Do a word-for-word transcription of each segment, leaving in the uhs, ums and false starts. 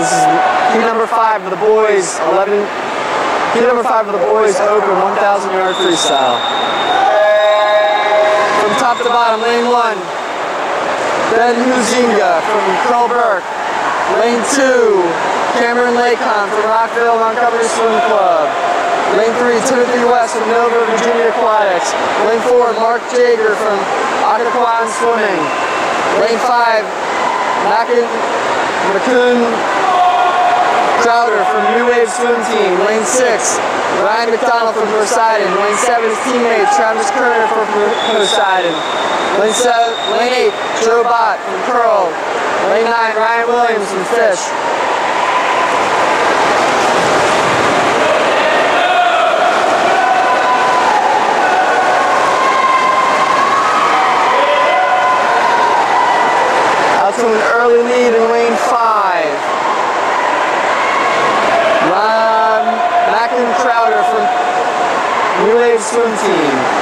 This is heat number five of the boys, eleven, heat number five of the boys open one thousand yard freestyle. From top to bottom, lane one, Ben Huizinga from Curl-Burke. Lane two, Cameron Lacon from Rockville Montgomery Swim Club. Lane three, Timothy West from Nova Virginia Aquatics. Lane four, Mark Jager from Occoquan Swimming. Lane five, Mackin, McCoon Crowder from New Wave Swim Team. Lane six, Ryan McDonald from Poseidon. Lane seven, his teammate Travis Kerner from Poseidon. Lane seven, Lane eight, Joe Bott from Curl. Lane nine, Ryan Williams from Fish. Out to an early lead in lane five. Ron Mackin Crowder from New Wave Swim Team.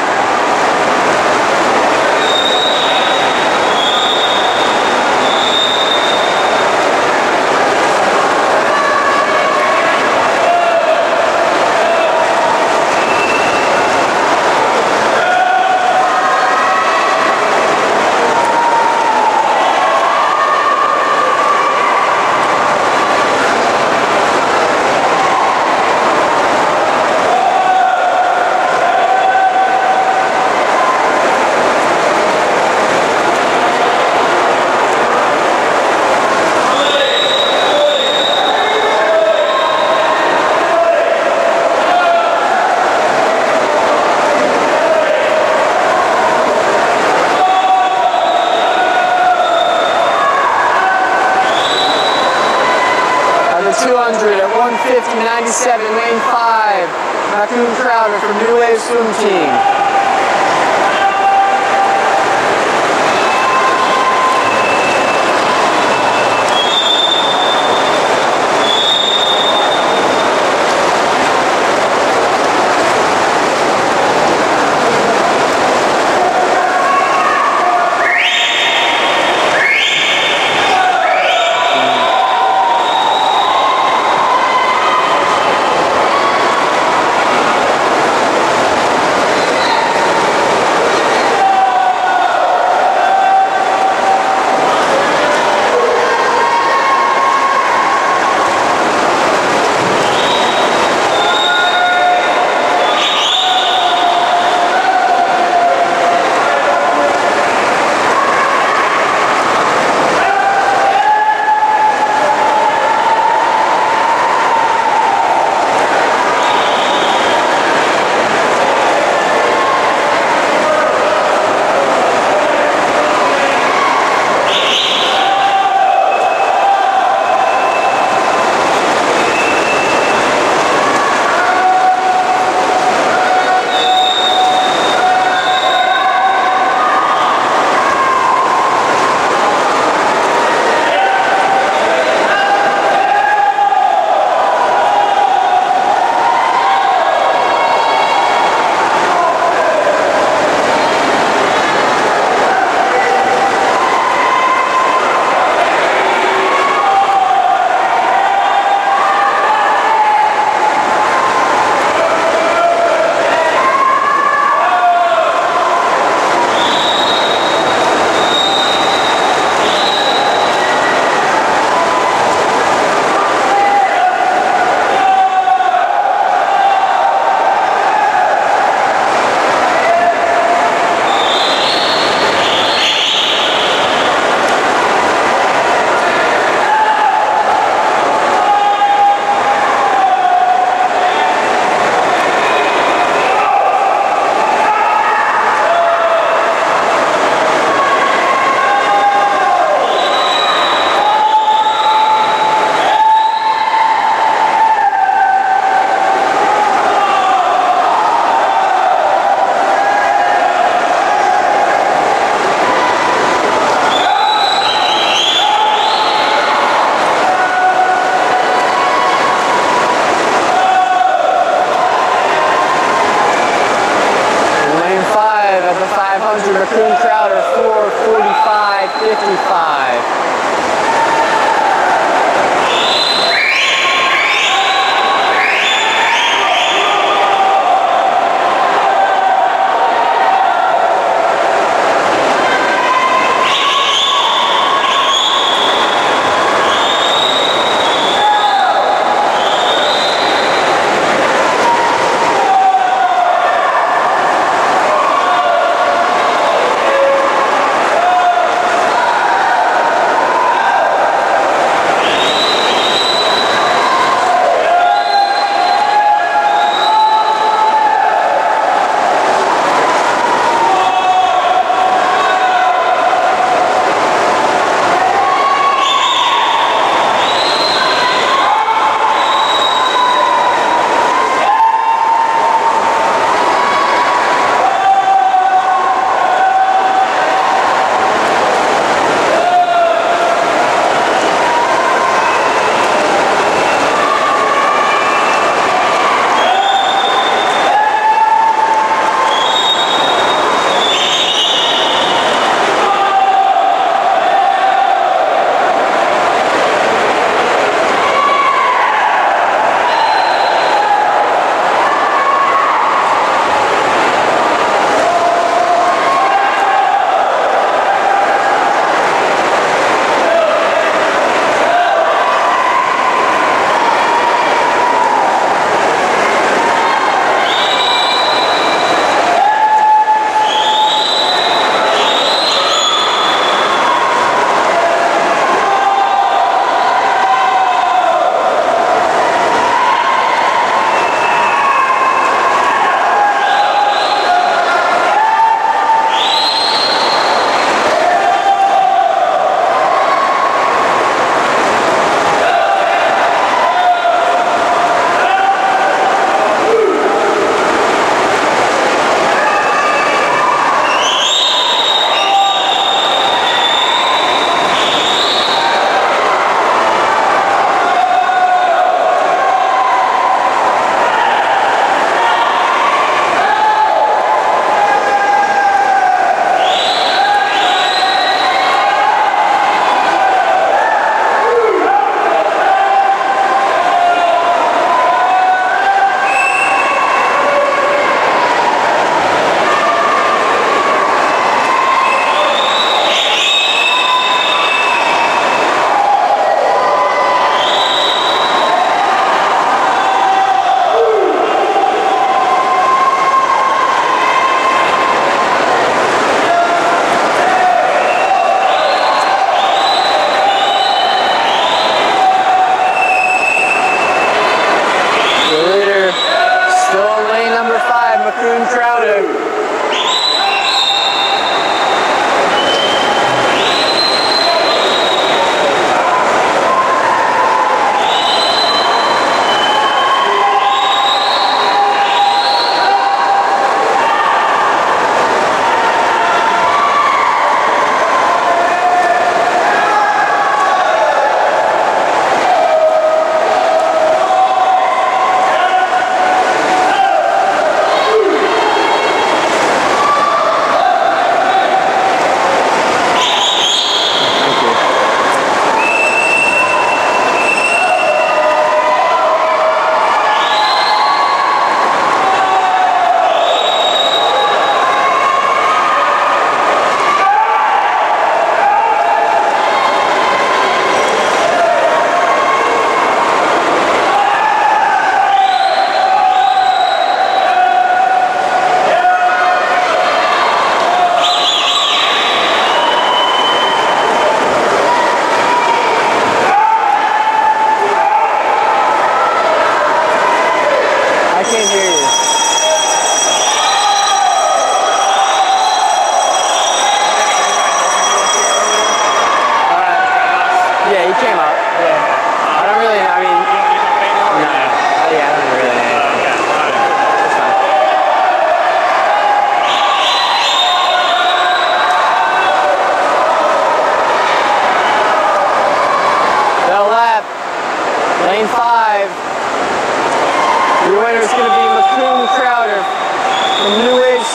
two hundred at one fifty ninety-seven, lane five, Maccoon Crowder from New Wave Swim Team.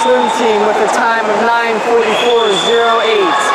swim team with a time of nine forty-four oh eight.